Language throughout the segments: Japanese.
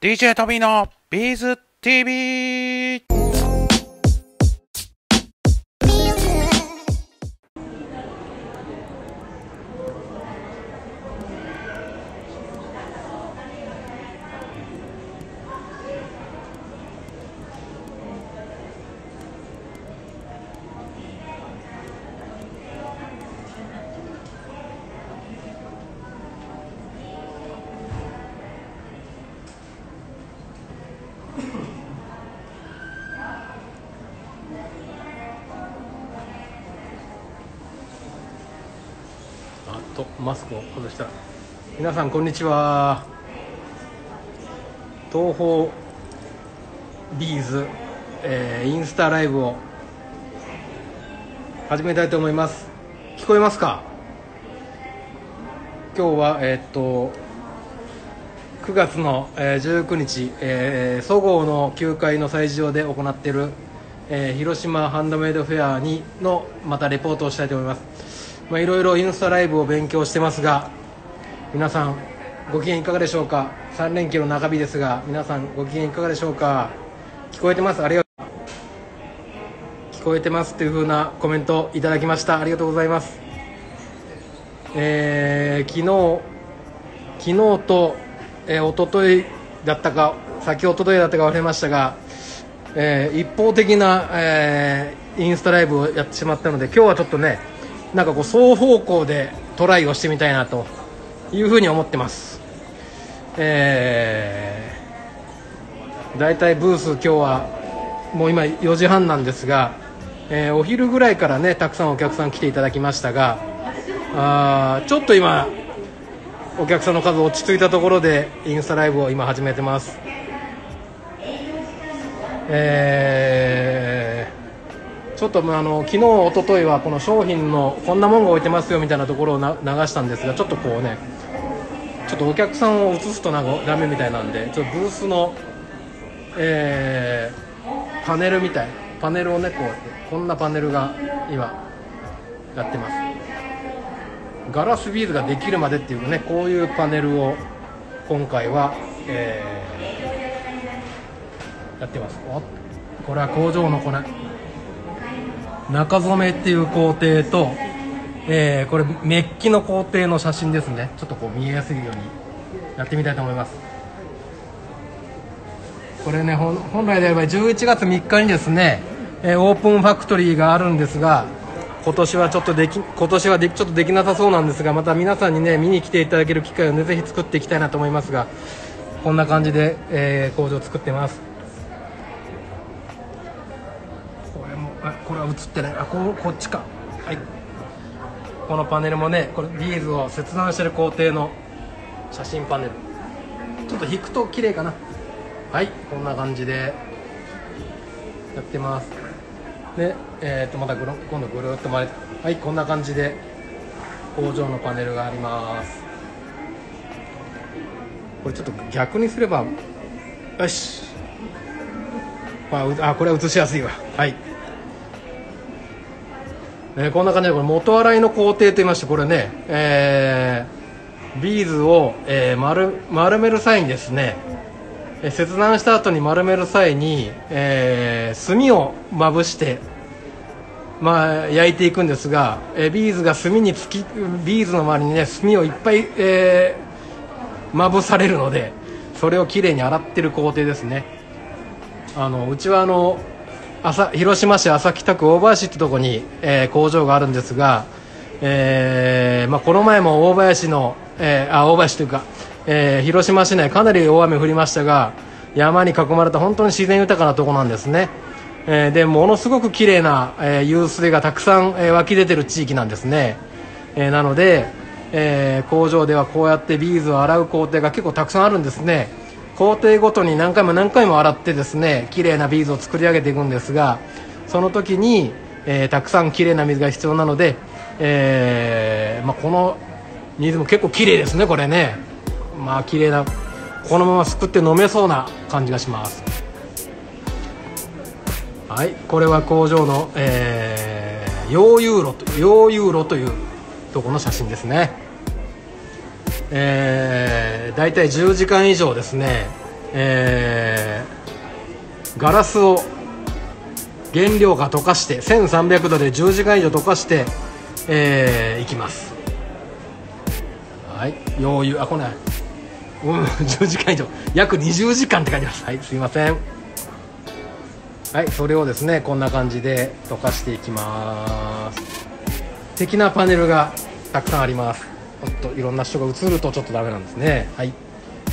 DJ トミーのビーズ TV。 マスクを外した。皆さんこんにちは。東宝ビーズ、インスタライブを始めたいと思います。聞こえますか？今日は9月の、19日、そごうの9階の催事場で行っている、広島ハンドメイドフェアのまたレポートをしたいと思います。いろいろインスタライブを勉強してますが、皆さんご機嫌いかがでしょうか。3連休の中日ですが、皆さんご機嫌いかがでしょうか。聞こえてます？ありがとう。聞こえてますという風なコメントいただきました。ありがとうございます。昨日と、一昨日だったか先一昨日だったか忘れましたが、一方的な、インスタライブをやってしまったので、今日はちょっとね、なんかこう双方向でトライをしてみたいなというふうに思ってます。だいたいブース今日はもう今4時半なんですが、お昼ぐらいからねたくさんお客さん来ていただきましたが、ちょっと今お客さんの数落ち着いたところでインスタライブを今始めてます。ちょっと昨日一昨日はこの商品のこんなもんが置いてますよみたいなところを流したんですが、ちょっとこうね、ちょっとお客さんを映すとなんかダメみたいなんで、ちょっとブースの、パネルみたいパネルをね、こんなパネルが今やってます。ガラスビーズができるまでっていうね、こういうパネルを今回は、やってます。これは工場の中染めっていう工程と、これメッキの工程の写真ですね。ちょっとこう見えやすいようにやってみたいと思います。これね、本来であれば11月3日にですね、オープンファクトリーがあるんですが、今年はちょっとできなさそうなんですが、また皆さんにね見に来ていただける機会をねぜひ作っていきたいなと思いますが、こんな感じで、工場を作ってます。これは映ってない。こっちか。はい。このパネルもね、これビーズを切断してる工程の写真パネル。ちょっと引くと綺麗かな。はい、こんな感じでやってます。で、また今度ぐるっと回って、はい、こんな感じで工場のパネルがあります。これちょっと逆にすれば、よし。これは映しやすいわ。はい。こんな感じで、これ元洗いの工程といいまして、これね、ビーズを、丸める際にですね、切断した後に丸める際に、炭をまぶして、焼いていくんですが、ビーズが炭につき、ビーズの周りにね炭をいっぱい、まぶされるので、それをきれいに洗ってる工程ですね。うちは広島市安佐北区大林ってとこに、工場があるんですが、この前も大林というか、広島市内かなり大雨降りましたが、山に囲まれた本当に自然豊かなとこなんですね。でものすごく綺麗な、湧水がたくさん、湧き出てる地域なんですね。なので、工場ではこうやってビーズを洗う工程が結構たくさんあるんですね。工程ごとに何回も洗ってですね、綺麗なビーズを作り上げていくんですが、その時に、たくさん綺麗な水が必要なので、この水も結構綺麗ですね。これね、綺麗な、このまますくって飲めそうな感じがします。はい、これは工場の、溶融炉というところの写真ですね。だいたい10時間以上ですね、 ガラスを原料が溶かして1300度で10時間以上溶かして、いきます。はい、溶油来ない、10時間以上、約20時間って書いてます。はい、すいません。はい、それをですねこんな感じで溶かしていきます。素敵なパネルがたくさんあります。ちょっといろんな人が映るとちょっとダメなんですね。はい、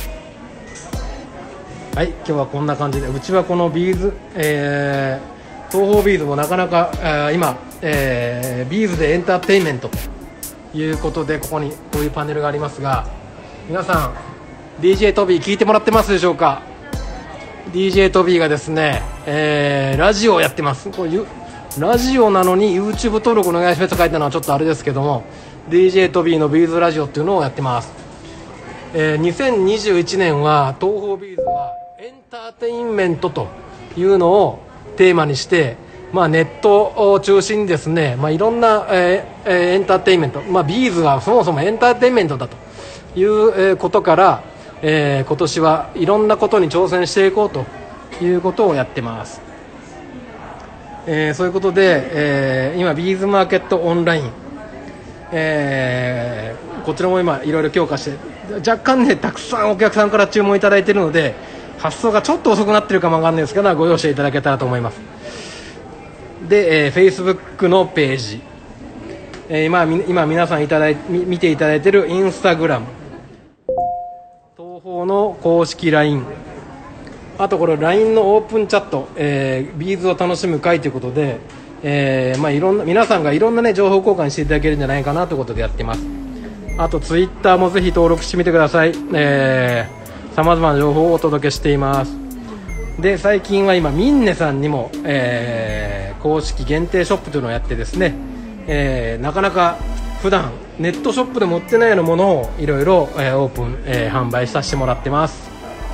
はい、今日はこんな感じで、うちはこのビーズ、東方ビーズもなかなか今、ビーズでエンターテインメントということで、ここにこういうパネルがありますが、皆さん DJ トビー聞いてもらってますでしょうか。 DJ トビーがですね、ラジオをやってます。こういうラジオなのに YouTube 登録お願いしますと書いたのはちょっとあれですけども、 DJ トビーのビーズラジオっていうのをやってます。2021年は東方ビーズはエンターテインメントというのをテーマにして、ネットを中心にですね、いろんな、エンターテインメント、ビーズはそもそもエンターテインメントだということから、今年はいろんなことに挑戦していこうということをやってます。そういうことで、今ビーズマーケットオンライン、こちらも今いろいろ強化して、若干ねたくさんお客さんから注文いただいているので、発送がちょっと遅くなっているかもわかんないですからご容赦いただけたらと思います。で、Facebook のページ、今皆さん見ていただいている Instagram、 東方の公式 LINE、 あとこれ LINE のオープンチャット、ビーズを楽しむ会ということで、いろんな皆さんがいろんな、ね、情報交換していただけるんじゃないかなということでやってます。あと Twitter もぜひ登録してみてください。さまざまな情報をお届けしています。で、最近は今ミンネさんにも、公式限定ショップというのをやってですね、なかなか普段ネットショップで持ってないようなものをいろいろオープン、販売させてもらってます。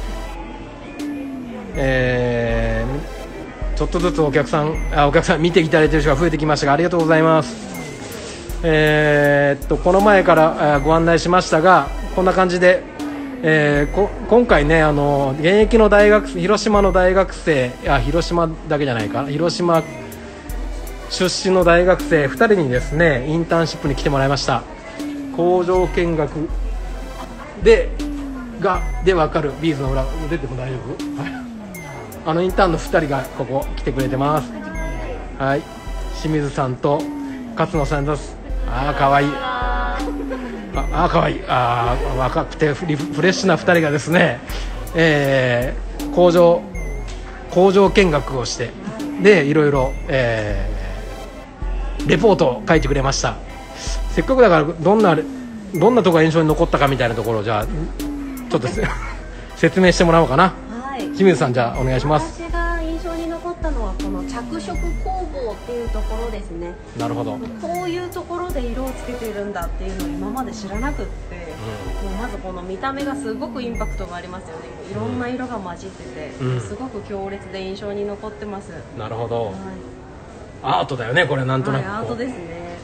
ちょっとずつお客さん見ていただいている人が増えてきましたが、ありがとうございます。この前からご案内しましたが、こんな感じで、今回ね、現役の広島の大学生、広島だけじゃないか、広島出身の大学生2人にですねインターンシップに来てもらいました。工場見学で分かるビーズの裏、出ても大丈夫？インターンの2人がここ来てくれてます。はい、清水さんと勝野さんです。かわいい。かわいい。若くてフレッシュな2人がですね、工場見学をして、でいろいろ、レポートを書いてくれました。せっかくだからどんなとこが印象に残ったかみたいなところを、じゃあちょっと説明してもらおうかな。はい、清水さん、じゃあお願いします。 私が印象に残ったのはこの着色工房っていうところですね。 なるほど。 こういうところで色をつけてるんだっていうのを今まで知らなくって、もうまずこの見た目がすごくインパクトがありますよね。いろんな色が混じってて、すごく強烈で印象に残ってます。 なるほど。はい、アートだよね、これ。なんとなく、 アートですね。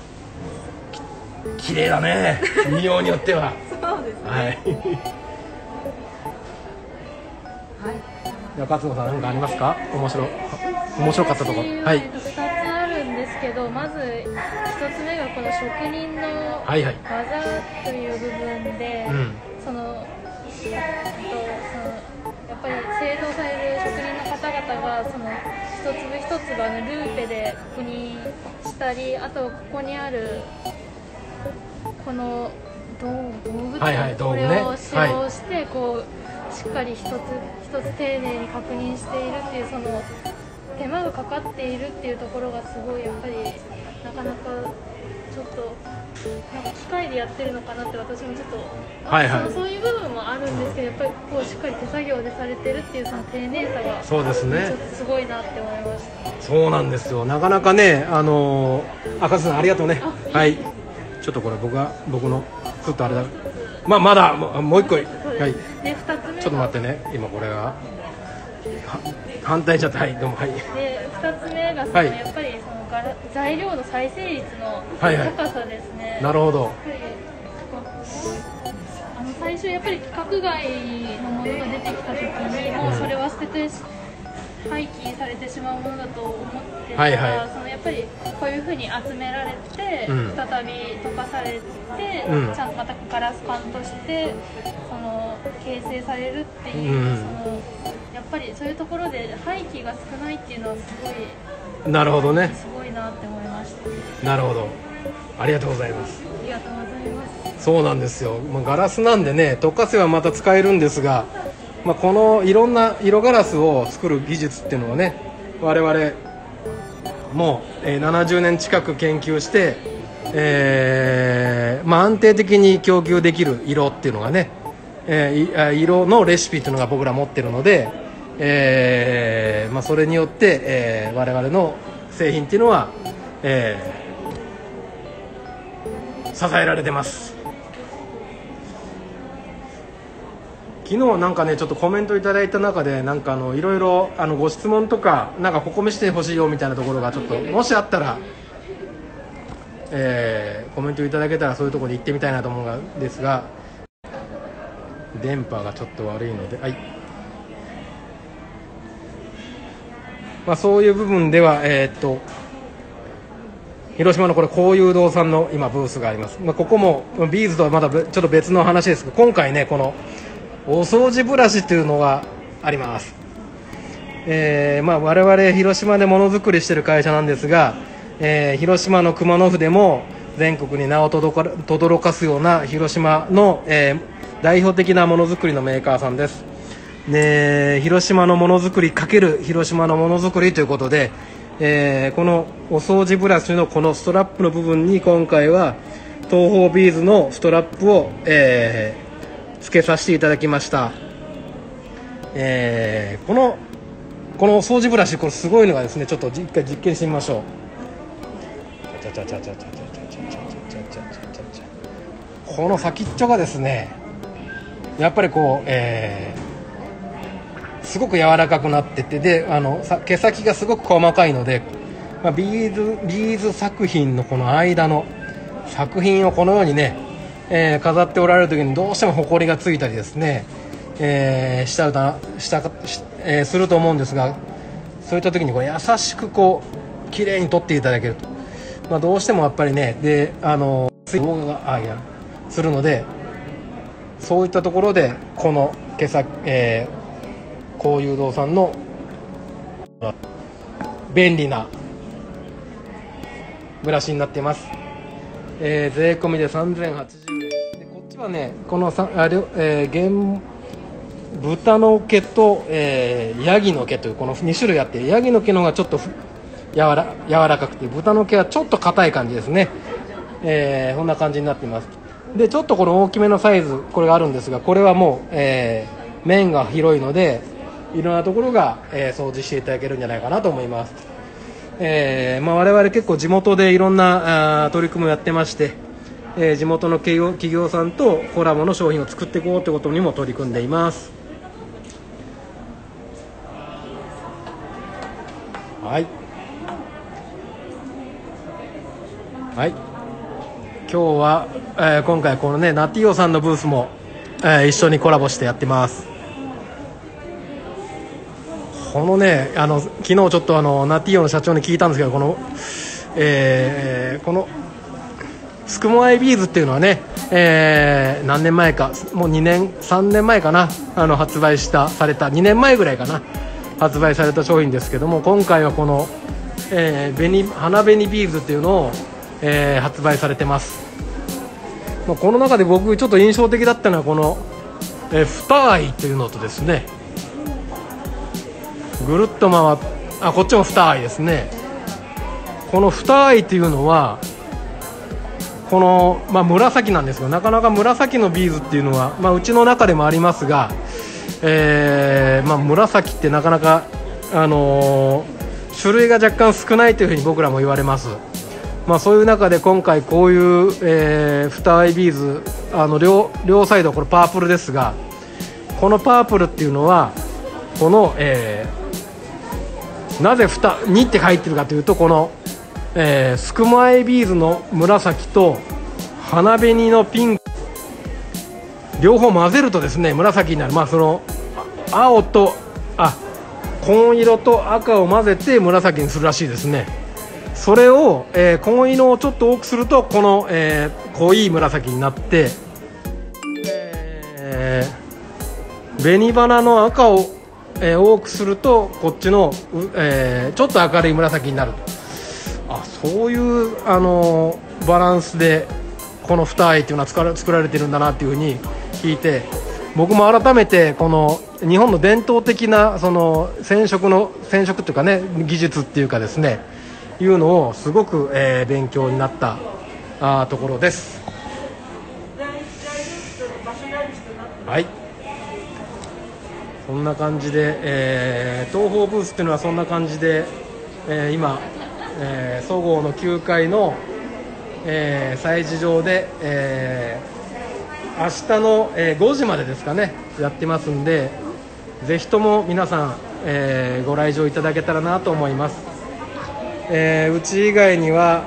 綺麗だね、見ようによっては。 そうですね。 はい。じゃあ勝野さん、何かありますか？面白かったところ。はい。 2つあるんですけど、まず1つ目がこの職人の技という部分で、そのやっぱり製造される職人の方々がその一粒一粒ルーペで確認したり、あとここにあるこの道具、これを使用してこうしっかり一つ一つ丁寧に確認しているっていう、その手間がかかっているっていうところがすごいやっぱりなかなかちょっとなんか機械でやってるのかなって私もちょっと、そういう部分もあるんですけど、やっぱりこうしっかり手作業でされてるっていうその丁寧さがそうですね、 ちょっとすごいなって思いました。 そうなんですよ。なかなかね、赤瀬さんありがとうね。はい。ちょっとこれ僕のちょっとあれだ。まだもう一個。はい。 で2つ目ちょっと待ってね。今これが反対ちゃった。はい、どうも。はい。 で2つ目がその、やっぱりその材料の再生率の高さですね。 なるほど。 最初やっぱり規格外のものが出てきた時にもうそれは捨てて廃棄されてしまうものだと思ってたら、そのやっぱりこういうふうに集められて、再び溶かされて、ちゃんとまたガラス管としてその形成されるっていう、そのやっぱりそういうところで廃棄が少ないっていうのはすごい、 なるほどね、 すごいなって思いました。 なるほど、ありがとうございます。 ありがとうございます。 そうなんですよ、ガラスなんでね、溶かせばまた使えるんですが、このいろんな色ガラスを作る技術っていうのはね、我々もう70年近く研究して、安定的に供給できる色っていうのがね、色のレシピっていうのが僕ら持ってるので、それによって、我々の製品っていうのは、支えられてます。昨日なんかねちょっとコメントいただいた中でなんかいろいろご質問とかなんかここ見せてほしいよみたいなところがちょっともしあったら、コメントいただけたらそういうところに行ってみたいなと思うんですが、電波がちょっと悪いので、はい、そういう部分では広島のこれ幸雄堂さんの今ブースがあります。ここもビーズとはまだちょっと別の話ですが、今回ねこのお掃除ブラシというのがあります。我々広島でものづくりしている会社なんですが、広島の熊野府でも全国に名を轟かすような広島の、代表的なものづくりのメーカーさんです。広島のものづくり×広島のものづくりということで、このお掃除ブラシのこのストラップの部分に今回は東宝ビーズのストラップを、付けさせていただきました。このお掃除ブラシ、これすごいのがですね、ちょっと一回実験してみましょう。この先っちょがですね、やっぱりこう、すごく柔らかくなってて、で毛先がすごく細かいので、ビーズ作品のこの間の作品をこのようにね、飾っておられる時にどうしてもホコリがついたりですね、すると思うんですが、そういった時にこう優しくこう綺麗に取っていただけると、どうしてもやっぱりねで水分がするので、そういったところでこの毛先、幸雄堂さんの便利なブラシになっています。税込みで3080円で、こっちはねこの豚の毛と、ヤギの毛というこの2種類あって、ヤギの毛の方がちょっと柔らかくて、豚の毛はちょっと硬い感じですね。こんな感じになっています。でちょっとこの大きめのサイズこれがあるんですが、これはもう、面が広いのでいろんなところが、掃除していただけるんじゃないかなと思います。我々結構地元でいろんな取り組みをやってまして、地元の企業さんとコラボの商品を作っていこうということにも取り組んでいます。はい、今日は、今回このねナティオさんのブースも、一緒にコラボしてやってます。このね昨日ちょっとナティオの社長に聞いたんですけど、このスクモアイビーズっていうのはね、何年前か、もう3年前かな、発売された、2年前ぐらいかな発売された商品ですけども、今回はこの、花紅ビーズっていうのを、発売されてます。この中で僕ちょっと印象的だったのはこの、二愛というのとですね、ぐるっと回ってこっちも二愛ですね。この二愛というのはこの、紫なんですが、なかなか紫のビーズっていうのは、うちの中でもありますが、紫ってなかなか、種類が若干少ないというふうに僕らも言われます。そういう中で今回こういう、二愛ビーズ両サイドこれパープルですが、このパープルっていうのはこの、なぜ2って書いてるかというと、この、スクモアイビーズの紫と花紅のピンク両方混ぜるとですね紫になる、その青と紺色と赤を混ぜて紫にするらしいですね。それを、紺色をちょっと多くするとこの、濃い紫になって、紅花の赤を、多くするとこっちの、ちょっと明るい紫になる。そういうバランスでこの二重っていうのは作られてるんだなっていうふうに聞いて、僕も改めてこの日本の伝統的なその染色っていうかね、技術っていうかですね、いうのをすごく、勉強になったところです。はい、そんな感じで、東宝ブースっていうのはそんな感じで、今、そごうの9階の、催事場で、明日の、5時までですかねやってますんで、ぜひとも皆さん、ご来場いただけたらなと思います。うち以外には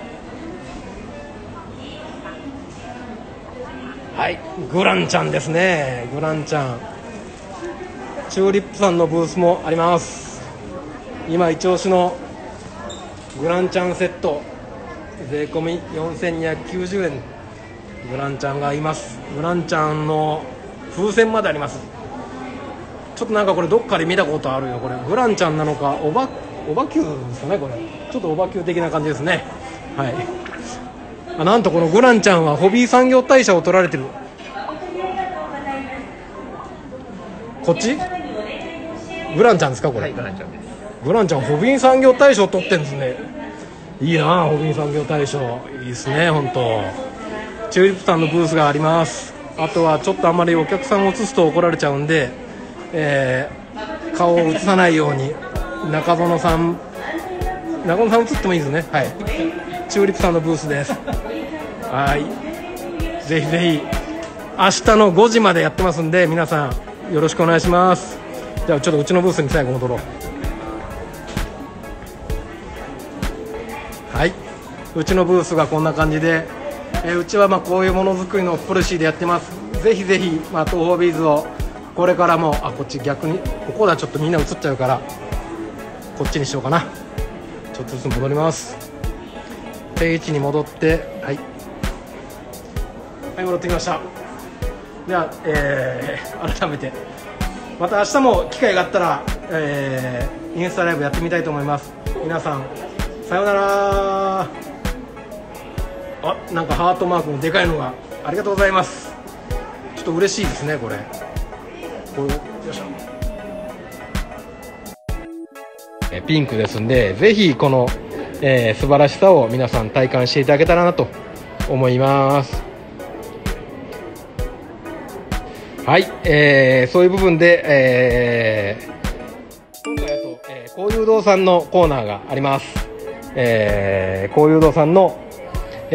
グランちゃんですね。グランちゃん、チューリップさんのブースもあります。今一押しのグランちゃんセット、税込み4290円、グランちゃんがいます。グランちゃんの風船まであります。ちょっとなんかこれどっかで見たことあるよ。これグランちゃんなのかオバキューですかね。これちょっとオバキュー的な感じですね。はい、なんとこのグランちゃんはホビー産業大賞を取られてる。こっちグランちゃんですかこれ。はい、グランちゃんです。グランちゃんホビー産業大賞取ってるんですね。いいな、ホビー産業大賞いいですね。本当チューリップさんのブースがあります。あとはちょっとあんまりお客さんを映すと怒られちゃうんで、顔を映さないように中園さん映ってもいいですね。はい、チューリップさんのブースです。はい、ぜひぜひ明日の5時までやってますんで、皆さんよろしくお願いします。じゃあちょっとうちのブースに最後戻ろう。はい、うちのブースがこんな感じで、うちはこういうものづくりのポリシーでやってます。ぜひぜひ、東宝ビーズをこれからもこっち逆にここではちょっとみんな映っちゃうからこっちにしようかな。ちょっとずつ戻ります。定位置に戻って、はい戻ってきました。では、改めてまた明日も機会があったら、インスタライブやってみたいと思います。皆さんさようなら。なんかハートマークのでかいのがありがとうございます。ちょっと嬉しいですねこれ。よいしょ。ピンクですんで、ぜひこの、素晴らしさを皆さん体感していただけたらなと思います。はい、そういう部分で、今回高友堂さんのコーナーがあります。高友堂さんの、化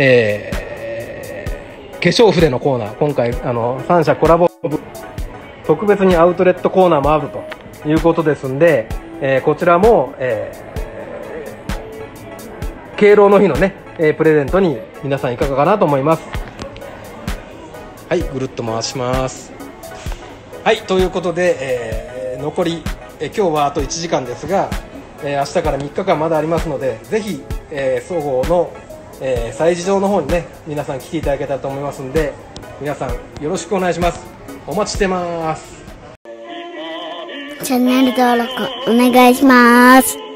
粧筆のコーナー、今回3社コラボ特別にアウトレットコーナーもあるということですんで、こちらも、敬老の日のね、プレゼントに皆さんいかがかなと思います。はい、ぐるっと回します。はい、ということで、残り、今日はあと1時間ですが、明日から3日間まだありますので、ぜひ、総合の、催事場の方にね皆さん来ていただけたらと思いますんで、皆さんよろしくお願いします。お待ちしてます。 チャンネル登録お願いします。